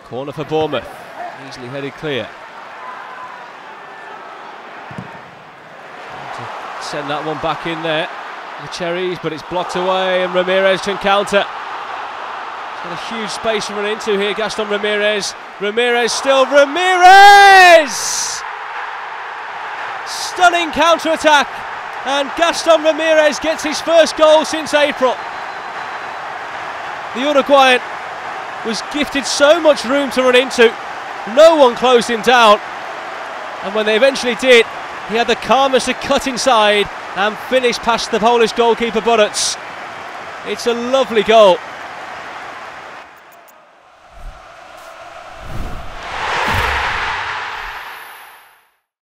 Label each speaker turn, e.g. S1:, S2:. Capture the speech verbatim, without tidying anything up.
S1: Corner for Bournemouth, easily headed clear. To send that one back in there, the Cherries, but it's blocked away, and Ramirez can counter. He's got a huge space to run into here, Gaston Ramirez. Ramirez still, Ramirez! Stunning counter-attack, and Gaston Ramirez gets his first goal since April. The Uruguayan was gifted so much room to run into, no one closed him down, and when they eventually did, he had the calmness to cut inside and finish past the Polish goalkeeper Buttocz. It's a lovely goal.